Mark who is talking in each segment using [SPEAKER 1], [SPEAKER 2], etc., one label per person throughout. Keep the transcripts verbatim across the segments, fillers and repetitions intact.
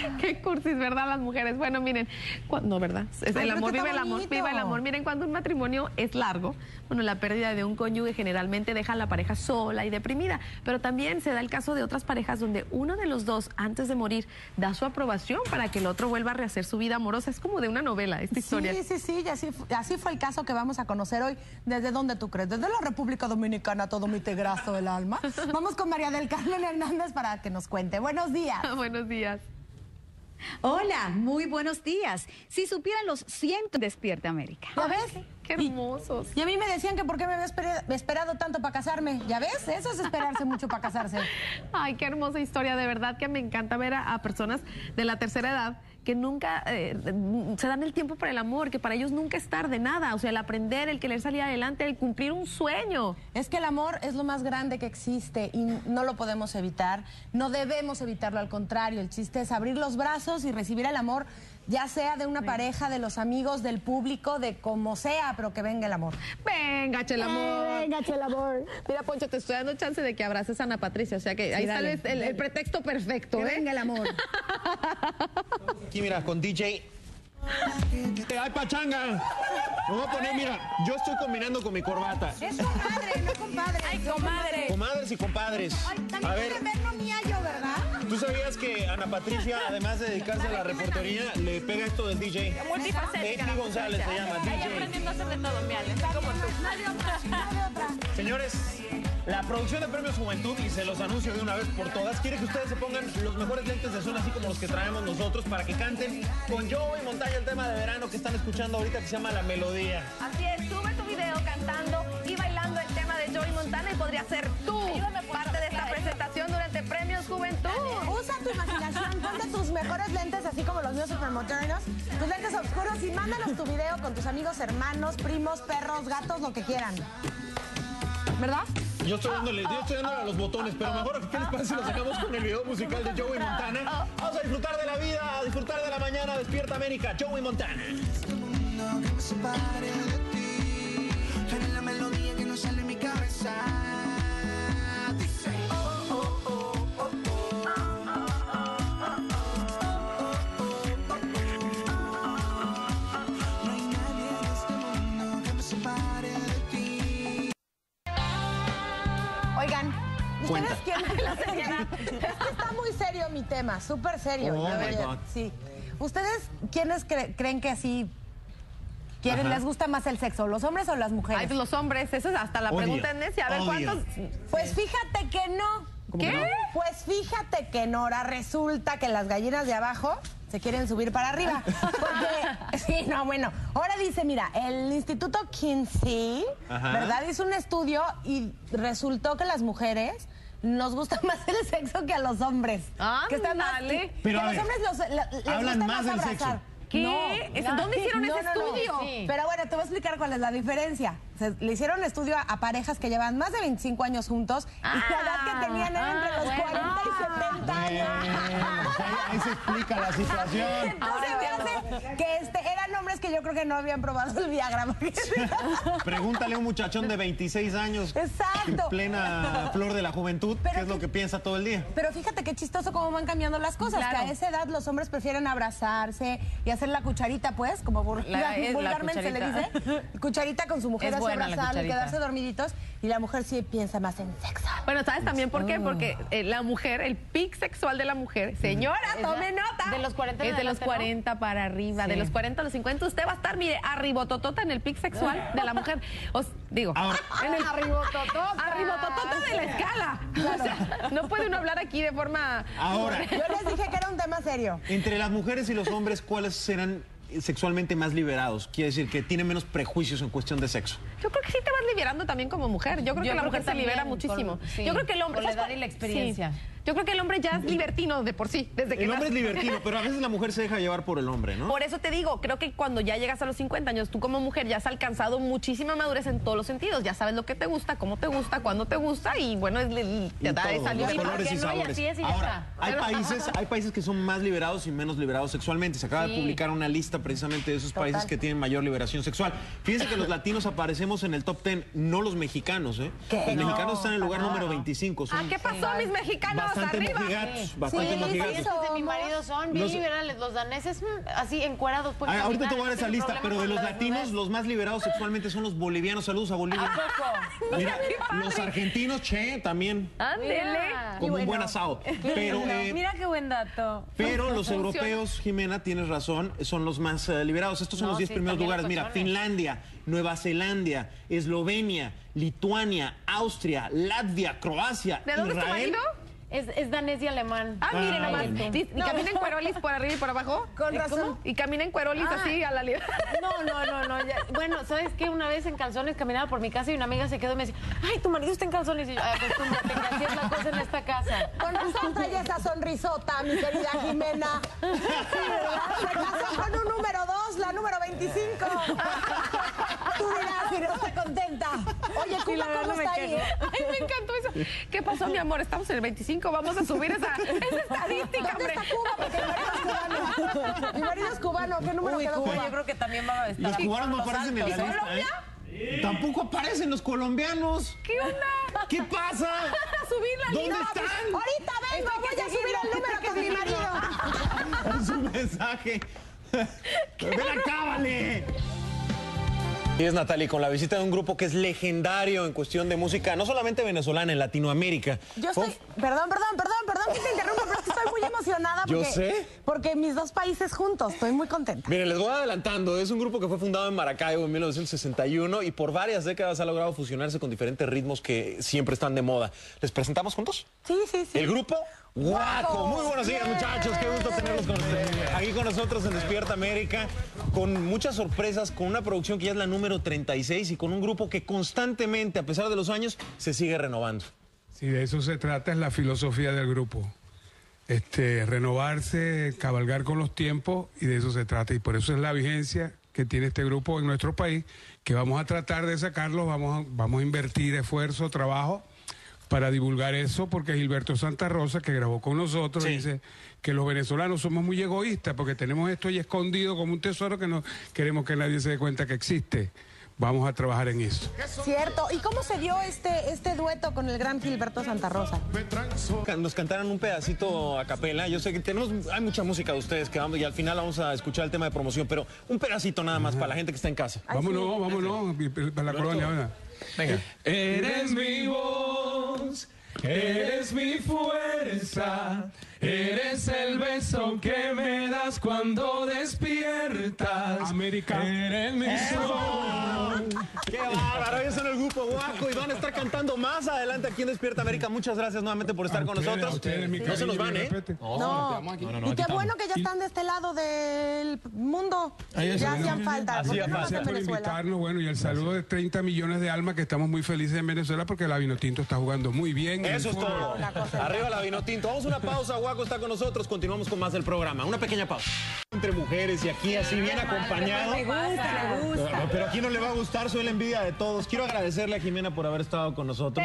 [SPEAKER 1] Qué cursis, ¿verdad? Las mujeres. Bueno, miren, no, ¿verdad? Es el
[SPEAKER 2] Ay,
[SPEAKER 1] amor, vive el
[SPEAKER 2] bonito.
[SPEAKER 1] amor, vive el amor. Miren, cuando un matrimonio es largo, bueno, la pérdida de un cónyuge generalmente deja a la pareja sola y deprimida, pero también se da el caso de otras parejas donde uno de los dos, antes de morir, da su aprobación para que el otro vuelva a rehacer su vida amorosa. Es como de una novela esta historia.
[SPEAKER 2] Sí, sí, sí, y así, así fue el caso que vamos a conocer hoy. ¿Desde dónde tú crees? Desde la República Dominicana, todo mi tegrazo del alma. Vamos con María del Carmen Hernández para que nos cuente. Buenos días.
[SPEAKER 1] Buenos días.
[SPEAKER 3] Hola, muy buenos días. Si supieran los cientos... Despierta América.
[SPEAKER 2] ¿Ya ves?
[SPEAKER 1] Qué hermosos.
[SPEAKER 2] Y a mí me decían que por qué me había esper- esperado tanto para casarme. ¿Ya ves? Eso es esperarse mucho para casarse.
[SPEAKER 1] Ay, qué hermosa historia. De verdad que me encanta ver a, a personas de la tercera edad que nunca eh, se dan el tiempo para el amor, que para ellos nunca es tarde, nada. O sea, el aprender, el querer salir adelante, el cumplir un sueño.
[SPEAKER 2] Es que el amor es lo más grande que existe y no lo podemos evitar. No debemos evitarlo, al contrario. El chiste es abrir los brazos y recibir el amor, ya sea de una sí. pareja, de los amigos, del público, de como sea, pero que venga el amor.
[SPEAKER 1] Venga, Chela amor.
[SPEAKER 2] Eh, venga, Chela amor.
[SPEAKER 1] Mira, Poncho, te estoy dando chance de que abraces a Ana Patricia. O sea que sí, ahí
[SPEAKER 2] dale,
[SPEAKER 1] sale el,
[SPEAKER 2] dale.
[SPEAKER 1] el pretexto perfecto.
[SPEAKER 2] Que
[SPEAKER 1] ¿eh?
[SPEAKER 2] venga el amor.
[SPEAKER 4] Aquí, mira, con D J. ¡Ay, pachanga! Me voy a poner, mira, yo estoy combinando con mi corbata.
[SPEAKER 2] Es compadre, no compadre.
[SPEAKER 1] Ay, comadre.
[SPEAKER 4] Comadres y compadres.
[SPEAKER 2] Ay, también
[SPEAKER 4] A ver,
[SPEAKER 2] quieren verlo mía yo, ¿verdad?
[SPEAKER 4] ¿tú sabías que Ana Patricia, además de dedicarse a la reportería, le pega esto del D J?
[SPEAKER 1] Multifacética.
[SPEAKER 4] Amy González se llama,
[SPEAKER 1] Ella
[SPEAKER 4] D J.
[SPEAKER 1] aprendiendo a hacer de todo, mira, como tú.
[SPEAKER 2] Nadie otra, nadie otra.
[SPEAKER 4] Señores, la producción de Premios Juventud, y se los anuncio de una vez por todas, quiere que ustedes se pongan los mejores lentes de sol, así como los que traemos nosotros, para que canten con Joey Montaña el tema de verano que están escuchando ahorita, que se llama La Melodía.
[SPEAKER 1] Así es, sube tu video cantando y bailando el tema de Joey Montana y podría ser tú parte de esta presentación durante Premios Juventud.
[SPEAKER 2] Usa tu imaginación, ponte tus mejores lentes, así como los míos supermodernos, tus lentes oscuros, y mándanos tu video con tus amigos, hermanos, primos, perros, gatos, lo que quieran. ¿Verdad?
[SPEAKER 4] Yo estoy dándole, yo estoy dándole a los botones, pero mejor, ¿qué les parece si nos sacamos con el video musical de Joey Montana? Vamos a disfrutar de la vida, a disfrutar de la mañana. Despierta América, Joey Montana.
[SPEAKER 5] Este mundo que me separe de ti, eres la melodía que no sale en mi cabeza. Dice, oh, oh, oh, oh, oh. No hay nadie en este mundo que me separe de ti.
[SPEAKER 2] Oigan,
[SPEAKER 4] Cuenta.
[SPEAKER 2] ¿ustedes quieren la seriedad? Es que está muy serio mi tema, súper serio.
[SPEAKER 4] Oh,
[SPEAKER 2] La
[SPEAKER 4] my
[SPEAKER 2] verdad,
[SPEAKER 4] God.
[SPEAKER 2] sí. ¿Ustedes quiénes cre- creen que así quieren,
[SPEAKER 4] Ajá.
[SPEAKER 2] les gusta más el sexo, los hombres o las mujeres?
[SPEAKER 1] Ay, pues los hombres, eso es hasta la
[SPEAKER 4] Odio,
[SPEAKER 1] pregunta es necia. A ver,
[SPEAKER 4] odio.
[SPEAKER 1] ¿cuántos?
[SPEAKER 2] Pues fíjate que no.
[SPEAKER 4] ¿Cómo que no?
[SPEAKER 2] Pues fíjate que no, ahora resulta que las gallinas de abajo se quieren subir para arriba. Porque, sí, no, bueno, ahora dice, mira, el Instituto Kinsey,
[SPEAKER 4] Ajá.
[SPEAKER 2] ¿verdad? Hizo un estudio y resultó que las mujeres nos gusta más el sexo que a los hombres. Que están más,
[SPEAKER 1] Ándale.
[SPEAKER 2] que
[SPEAKER 4] Pero,
[SPEAKER 2] a
[SPEAKER 4] a
[SPEAKER 2] los
[SPEAKER 4] ver,
[SPEAKER 2] hombres los, la- les
[SPEAKER 4] hablan
[SPEAKER 2] gusta
[SPEAKER 4] más
[SPEAKER 2] más
[SPEAKER 4] del
[SPEAKER 2] abrazar.
[SPEAKER 4] sexo.
[SPEAKER 1] ¿Qué? ¿Es- ¿Dónde hicieron ese estudio?
[SPEAKER 2] Sí. Pero bueno, te voy a explicar cuál es la diferencia. Se- le hicieron un estudio a, a parejas que llevan más de veinticinco años juntos y la edad que tenían era entre los
[SPEAKER 1] bueno.
[SPEAKER 2] cuarenta y setenta años.
[SPEAKER 4] Eh, ahí, ahí se explica la situación.
[SPEAKER 2] Entonces me hace que este, eran hombres que yo creo que no habían probado el Viagra. porque-
[SPEAKER 4] Pregúntale a un muchachón de veintiséis años,
[SPEAKER 2] Exacto.
[SPEAKER 4] en plena flor de la juventud,
[SPEAKER 2] Pero
[SPEAKER 4] qué es lo
[SPEAKER 2] que-
[SPEAKER 4] que piensa todo el día.
[SPEAKER 2] Pero fíjate qué chistoso cómo van cambiando las cosas.
[SPEAKER 1] Claro.
[SPEAKER 2] Que a esa edad los hombres prefieren abrazarse y hacer la cucharita, pues, como bur-
[SPEAKER 1] La- es la
[SPEAKER 2] vulgarmente se le dice.
[SPEAKER 1] cucharita.
[SPEAKER 2] Cucharita con su mujer,
[SPEAKER 1] Es
[SPEAKER 2] así
[SPEAKER 1] buena la
[SPEAKER 2] abrazarla y
[SPEAKER 1] cucharita.
[SPEAKER 2] quedarse dormiditos. Y la mujer sí piensa más en sexo.
[SPEAKER 1] Bueno, ¿sabes también por qué? Porque eh, la mujer, el pic sexual de la mujer, señora, tome nota.
[SPEAKER 6] de los cuarenta en
[SPEAKER 1] Es de los
[SPEAKER 6] adelante, ¿no?
[SPEAKER 1] cuarenta para arriba, de
[SPEAKER 6] Sí.
[SPEAKER 1] los cuarenta a los cincuenta. Usted va a estar, mire, arribototota en el pic sexual de la mujer. Os digo,
[SPEAKER 4] Ahora,
[SPEAKER 1] en el
[SPEAKER 2] Arribototota.
[SPEAKER 1] arribototota de la escala. O sea, no puede uno hablar aquí de forma...
[SPEAKER 4] ahora,
[SPEAKER 2] Yo les dije que era un tema serio.
[SPEAKER 4] entre las mujeres y los hombres, ¿cuáles serán sexualmente más liberados? Quiere decir que tienen menos prejuicios en cuestión de sexo.
[SPEAKER 1] Yo creo que sí te vas liberando también como mujer. Yo creo
[SPEAKER 6] Yo
[SPEAKER 1] que la
[SPEAKER 6] creo
[SPEAKER 1] mujer
[SPEAKER 6] que
[SPEAKER 1] se
[SPEAKER 6] también,
[SPEAKER 1] libera muchísimo.
[SPEAKER 6] por- sí,
[SPEAKER 1] Yo creo que el hombre...
[SPEAKER 6] por la
[SPEAKER 1] ¿sabes
[SPEAKER 6] edad
[SPEAKER 1] cuál?
[SPEAKER 6] y la experiencia.
[SPEAKER 1] Sí. Yo creo que el hombre ya es libertino de por sí, desde que
[SPEAKER 4] El hombre es
[SPEAKER 1] nace.
[SPEAKER 4] libertino, pero a veces la mujer se deja llevar por el hombre, ¿no?
[SPEAKER 1] Por eso te digo, creo que cuando ya llegas a los cincuenta años, tú como mujer ya has alcanzado muchísima madurez en todos los sentidos. Ya sabes lo que te gusta, cómo te gusta, cuándo te gusta y bueno, es, es- te
[SPEAKER 4] Y
[SPEAKER 1] da
[SPEAKER 4] todo,
[SPEAKER 1] esa
[SPEAKER 4] los
[SPEAKER 1] libertad.
[SPEAKER 4] colores y
[SPEAKER 6] no, y
[SPEAKER 4] sabores.
[SPEAKER 6] así es y ya
[SPEAKER 4] Ahora,
[SPEAKER 6] está.
[SPEAKER 4] hay países, hay países que son más liberados y menos liberados sexualmente. Se acaba de
[SPEAKER 6] Sí.
[SPEAKER 4] publicar una lista precisamente de esos países
[SPEAKER 2] Total.
[SPEAKER 4] que tienen mayor liberación sexual. Fíjense que los latinos aparecemos en el top diez, no los mexicanos, ¿eh?
[SPEAKER 2] ¿Qué?
[SPEAKER 4] Los
[SPEAKER 2] No,
[SPEAKER 4] mexicanos están en el lugar
[SPEAKER 2] para
[SPEAKER 4] número
[SPEAKER 2] nada.
[SPEAKER 4] veinticinco. Son
[SPEAKER 1] Ah, ¿qué pasó, mis mexicanos?
[SPEAKER 4] bastante
[SPEAKER 1] arriba.
[SPEAKER 4] mojigatos,
[SPEAKER 1] Sí.
[SPEAKER 4] bastante
[SPEAKER 2] Sí,
[SPEAKER 4] mojigatos.
[SPEAKER 2] sí,
[SPEAKER 6] de mi marido son bien
[SPEAKER 4] Los-
[SPEAKER 6] liberales, los daneses mm, así encuerados. pueden
[SPEAKER 4] Ah, ahorita te
[SPEAKER 6] caminar,
[SPEAKER 4] voy a dar esa
[SPEAKER 6] no tienen
[SPEAKER 4] lista,
[SPEAKER 6] problema
[SPEAKER 4] pero de
[SPEAKER 6] con
[SPEAKER 4] los
[SPEAKER 6] la
[SPEAKER 4] latinos,
[SPEAKER 6] desnudez.
[SPEAKER 4] los más liberados sexualmente son los bolivianos. Saludos a Bolivia.
[SPEAKER 6] ¿A poco?
[SPEAKER 4] Mira, los argentinos, che, también,
[SPEAKER 1] Ándele.
[SPEAKER 6] Mira.
[SPEAKER 4] con un buen asado. Pero, eh,
[SPEAKER 6] Mira qué buen dato.
[SPEAKER 4] pero los
[SPEAKER 1] Funciona.
[SPEAKER 4] europeos, Jimena, tienes razón, son los más eh, liberados. Estos son
[SPEAKER 6] No,
[SPEAKER 4] los diez
[SPEAKER 6] sí,
[SPEAKER 4] primeros
[SPEAKER 6] también
[SPEAKER 4] lugares.
[SPEAKER 6] los
[SPEAKER 4] Mira,
[SPEAKER 6] cochones.
[SPEAKER 4] Finlandia, Nueva Zelanda, Eslovenia, Lituania, Austria, Latvia, Croacia,
[SPEAKER 1] ¿De dónde es tu
[SPEAKER 4] Israel.
[SPEAKER 1] marido?
[SPEAKER 6] Es, es danés y alemán.
[SPEAKER 1] Ah, miren
[SPEAKER 4] Ah,
[SPEAKER 1] nomás.
[SPEAKER 4] bueno.
[SPEAKER 1] ¿Y, y camina en cuerolis por arriba y por abajo?
[SPEAKER 2] Con
[SPEAKER 1] ¿Y
[SPEAKER 2] razón.
[SPEAKER 1] cómo? Y camina en cuerolis
[SPEAKER 6] Ah.
[SPEAKER 1] así a la libre.
[SPEAKER 6] No, no, no, no. ya- Bueno, ¿sabes qué? Una vez en calzones caminaba por mi casa y una amiga se quedó y me decía, ay, tu marido está en calzones. Y yo, "Ay, acostúmbrate, que así es la cosa en esta casa.
[SPEAKER 2] Con razón trae esa sonrisota, mi querida Jimena. Sí, ¿verdad? Se casó con un número dos, la número veinticinco. Tú dirás si no está contenta. Oye,
[SPEAKER 6] Sí,
[SPEAKER 2] Cuba,
[SPEAKER 6] la verdad
[SPEAKER 2] ¿cómo
[SPEAKER 6] me
[SPEAKER 2] está
[SPEAKER 6] quejo.
[SPEAKER 2] ahí?
[SPEAKER 1] Ay, me encantó eso. ¿Qué pasó, mi amor? Estamos en el veinticinco. Vamos a subir esa, esa estadística,
[SPEAKER 2] ¿Dónde
[SPEAKER 1] hombre.
[SPEAKER 2] está Cuba? Porque mi marido es cubano. Mi marido es cubano. ¿Qué número
[SPEAKER 6] Uy,
[SPEAKER 2] quedó
[SPEAKER 6] Cuba,
[SPEAKER 2] Cuba?
[SPEAKER 6] yo creo que también va a estar.
[SPEAKER 4] Los
[SPEAKER 6] aquí
[SPEAKER 4] cubanos no
[SPEAKER 6] con los
[SPEAKER 4] aparecen en la
[SPEAKER 6] altos.
[SPEAKER 4] lista, ¿eh? Tampoco aparecen los colombianos.
[SPEAKER 1] ¿Qué onda?
[SPEAKER 4] ¿Qué pasa?
[SPEAKER 1] A subir la
[SPEAKER 4] ¿Dónde
[SPEAKER 1] lista.
[SPEAKER 4] están?
[SPEAKER 2] Ahorita vengo, voy a subir el número con mi marido.
[SPEAKER 4] Es un mensaje. Ven acá, vale. Y es Natalie con la visita de un grupo que es legendario en cuestión de música, no solamente venezolana, en Latinoamérica.
[SPEAKER 2] Yo estoy, perdón, perdón, perdón, perdón que te interrumpa, pero es que estoy muy emocionada
[SPEAKER 4] Yo
[SPEAKER 2] porque,
[SPEAKER 4] sé.
[SPEAKER 2] porque mis dos países juntos, estoy muy contenta.
[SPEAKER 4] Miren, les voy adelantando, es un grupo que fue fundado en Maracaibo en mil novecientos sesenta y uno y por varias décadas ha logrado fusionarse con diferentes ritmos que siempre están de moda. ¿Les presentamos juntos?
[SPEAKER 2] Sí, sí, sí.
[SPEAKER 4] El grupo Guaco. Muy buenos días, muchachos. Qué gusto tenerlos con ustedes. Aquí con nosotros en Despierta América, con muchas sorpresas, con una producción que ya es la número treinta y seis y con un grupo que constantemente, a pesar de los años, se sigue renovando.
[SPEAKER 7] Sí, de eso se trata, es la filosofía del grupo. Este, renovarse, cabalgar con los tiempos, y de eso se trata. Y por eso es la vigencia que tiene este grupo en nuestro país, que vamos a tratar de sacarlo, vamos a, vamos a invertir esfuerzo, trabajo para divulgar eso, porque Gilberto Santa Rosa, que grabó con nosotros,
[SPEAKER 4] Sí.
[SPEAKER 7] dice que los venezolanos somos muy egoístas porque tenemos esto ahí escondido como un tesoro que no queremos que nadie se dé cuenta que existe. Vamos a trabajar en eso.
[SPEAKER 2] Cierto. ¿Y cómo se dio este, este dueto con el gran Gilberto Santa Rosa?
[SPEAKER 4] Nos cantaron un pedacito a capela. Yo sé que tenemos, hay mucha música de ustedes que vamos y al final vamos a escuchar el tema de promoción, pero un pedacito nada más para la gente que está en casa.
[SPEAKER 7] Vámonos, vámonos, para la colonia, ¿verdad?
[SPEAKER 4] Venga.
[SPEAKER 8] Eres mi voz, eres mi fuerza, eres el beso que me das cuando despiertas.
[SPEAKER 7] América.
[SPEAKER 8] Eres mi sol.
[SPEAKER 4] ¡Qué bárbaro! Ellos son el grupo Guaco y van a estar cantando más adelante aquí en Despierta América. Muchas gracias nuevamente por estar
[SPEAKER 7] A
[SPEAKER 4] con
[SPEAKER 7] ustedes, a
[SPEAKER 4] nosotros.
[SPEAKER 7] ustedes, mi
[SPEAKER 4] No se
[SPEAKER 7] cariño
[SPEAKER 4] nos
[SPEAKER 7] y
[SPEAKER 4] van,
[SPEAKER 7] mi
[SPEAKER 4] ¿eh?
[SPEAKER 7] respeto.
[SPEAKER 2] No. y qué bueno que ya están de este lado del mundo. Ya hacían falta.
[SPEAKER 4] Hacía
[SPEAKER 2] ¿Por qué no más
[SPEAKER 4] falta.
[SPEAKER 2] en
[SPEAKER 7] Gracias por
[SPEAKER 2] Venezuela?
[SPEAKER 7] invitarnos, bueno, y el saludo de treinta millones de almas que estamos muy felices en Venezuela porque la Vinotinto está jugando muy bien. en
[SPEAKER 4] Eso
[SPEAKER 7] el
[SPEAKER 4] es
[SPEAKER 7] fútbol.
[SPEAKER 4] todo.
[SPEAKER 2] La cosa es-
[SPEAKER 4] Arriba la Vinotinto. Vamos a una pausa. Guaco está con nosotros. Continuamos con más del programa. Una pequeña pausa. Entre mujeres y aquí así bien acompañado.
[SPEAKER 6] Me gusta, me gusta.
[SPEAKER 4] Pero, pero aquí no le va a gustar. Soy la envidia de todos. Quiero agradecerle a Jimena por haber estado con nosotros.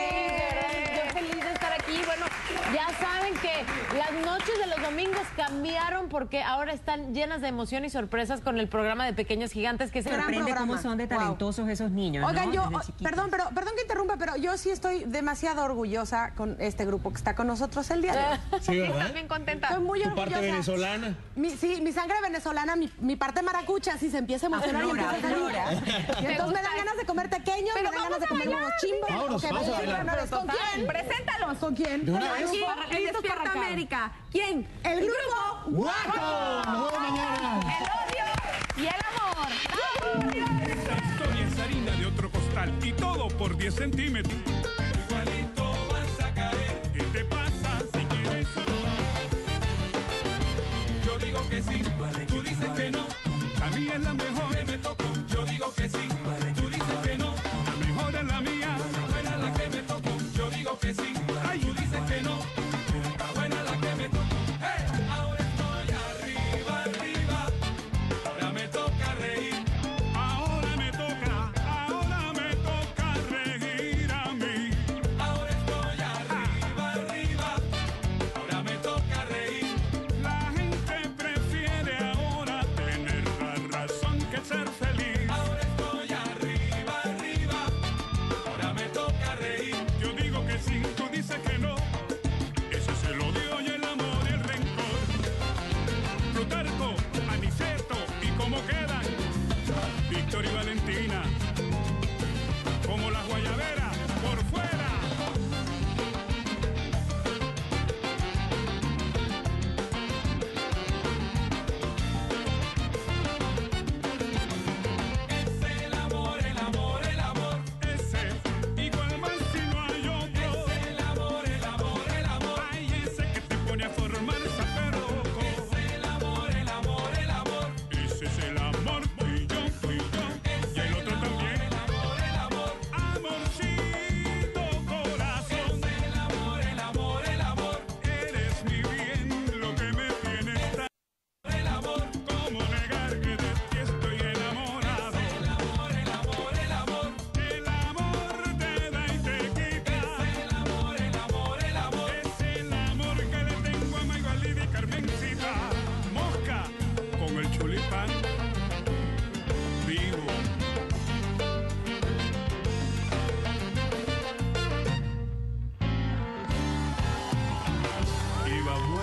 [SPEAKER 6] Yo feliz de estar aquí. Bueno, ya saben que las noches de los domingos cambiaron porque ahora están llenas de emoción y sorpresas con el programa de Pequeños Gigantes que se
[SPEAKER 2] Gran
[SPEAKER 9] Sorprende
[SPEAKER 2] programa.
[SPEAKER 9] cómo son de
[SPEAKER 2] Wow.
[SPEAKER 9] talentosos esos niños.
[SPEAKER 2] Oigan,
[SPEAKER 9] ¿no?
[SPEAKER 2] yo,
[SPEAKER 9] Desde
[SPEAKER 2] oh,
[SPEAKER 9] chiquitos.
[SPEAKER 2] perdón, pero, perdón que interrumpa, pero yo sí estoy demasiado orgullosa con este grupo que está con nosotros el día de hoy.
[SPEAKER 4] Sí, ¿verdad?
[SPEAKER 1] También contenta.
[SPEAKER 2] Estoy muy
[SPEAKER 4] Tu
[SPEAKER 2] orgullosa.
[SPEAKER 4] parte venezolana.
[SPEAKER 2] Mi, sí, mi sangre venezolana, mi, mi parte maracucha, si se empieza a emocionar y
[SPEAKER 9] Aflora,
[SPEAKER 2] empieza a salir.
[SPEAKER 9] aflora.
[SPEAKER 2] Y entonces me dan ganas de comer pequeños, me
[SPEAKER 1] Pero
[SPEAKER 2] dan ganas
[SPEAKER 1] vamos
[SPEAKER 2] de
[SPEAKER 1] a
[SPEAKER 2] comer
[SPEAKER 1] bailar.
[SPEAKER 2] huevos chimbos.
[SPEAKER 4] Vámonos,
[SPEAKER 2] Ok,
[SPEAKER 4] vamos a
[SPEAKER 2] bailemos
[SPEAKER 4] bailar.
[SPEAKER 2] una vez. ¿Con quién?
[SPEAKER 1] Preséntalos.
[SPEAKER 2] ¿Con quién?
[SPEAKER 4] ¿De una
[SPEAKER 2] Con el
[SPEAKER 4] vez?
[SPEAKER 2] grupo-
[SPEAKER 1] Aquí, en
[SPEAKER 2] listos para
[SPEAKER 1] Despierta
[SPEAKER 2] acá.
[SPEAKER 1] América. ¿Quién?
[SPEAKER 2] El grupo
[SPEAKER 4] ¡Guaco! ¡Nos vemos mañana!
[SPEAKER 1] El odio y el amor.
[SPEAKER 7] Esta historia es harina de otro costal y todo por diez centímetros.
[SPEAKER 8] Igualito vas a caer.
[SPEAKER 7] ¿Qué te pasa si quieres?
[SPEAKER 8] Yo digo que sí, tú dices que no.
[SPEAKER 7] La mía es la mejor,
[SPEAKER 8] Que me tocó. Yo digo que sí, tú dices que no.
[SPEAKER 7] la mejor es la mía.
[SPEAKER 8] Está buena la que me tocó. Yo digo que sí, tú dices que no. Está buena la que me tocó. Hey, ahora estoy arriba, arriba. Ahora me toca reír.
[SPEAKER 7] Ahora me toca, ahora me toca reír a mí.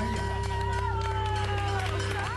[SPEAKER 5] allá.